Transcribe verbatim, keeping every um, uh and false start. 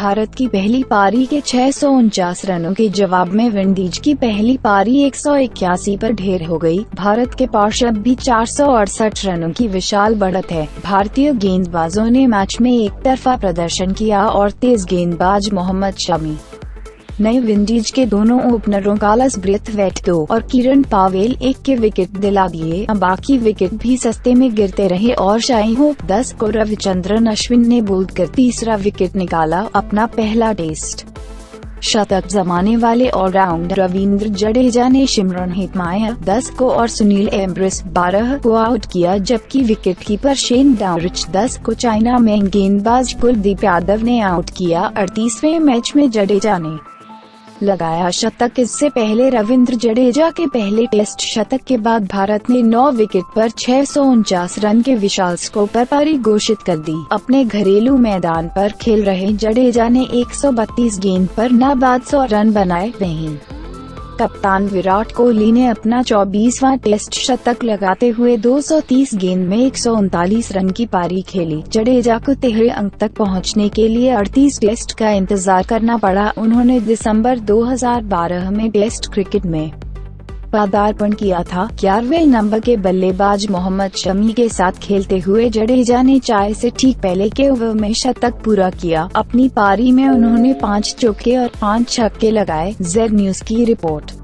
भारत की पहली पारी के छह सौ उनचास रनों के जवाब में विंडीज की पहली पारी एक सौ इक्यासी पर ढेर हो गई। भारत के पास अब भी चार सौ अड़सठ रनों की विशाल बढ़त है। भारतीय गेंदबाजों ने मैच में एक तरफा प्रदर्शन किया और तेज गेंदबाज मोहम्मद शमी नए विंडीज के दोनों ओपनरों कार्लास ब्रेथवेट दो और कीरन पावेल एक के विकेट दिला दिए। बाकी विकेट भी सस्ते में गिरते रहे और शाही होप दस को रविचंद्रन अश्विन ने बोल्ड कर तीसरा विकेट निकाला। अपना पहला टेस्ट शतक जमाने वाले ऑलराउंडर रविंद्र जडेजा ने शिमरन हेटमेयर दस को और सुनील एम्ब्रोस बारह को आउट किया, जबकि विकेटकीपर शेन डाउरिच दस को चाइनामैन गेंदबाज कुलदीप यादव ने आउट किया। अड़तीसवें मैच में जडेजा ने लगाया शतक। इससे पहले रविंद्र जडेजा के पहले टेस्ट शतक के बाद भारत ने नौ विकेट पर छह सौ उनचास रन के विशाल स्कोर पर पारी घोषित कर दी। अपने घरेलू मैदान पर खेल रहे जडेजा ने एक सौ बत्तीस गेंद पर नाबाद सौ रन बनाए। वहीं कप्तान विराट कोहली ने अपना चौबीसवां टेस्ट शतक लगाते हुए दो सौ तीस गेंद में एक सौ उनतालीस रन की पारी खेली। जडेजा को तिहरे अंक तक पहुंचने के लिए अड़तीस टेस्ट का इंतजार करना पड़ा। उन्होंने दिसंबर दो हज़ार बारह में टेस्ट क्रिकेट में पदार्पण किया था। ग्यारहवें नंबर के बल्लेबाज मोहम्मद शमी के साथ खेलते हुए जडेजा ने चार से ठीक पहले के ओवर में शतक पूरा किया। अपनी पारी में उन्होंने पाँच चौके और पाँच छक्के लगाए। जेड न्यूज की रिपोर्ट।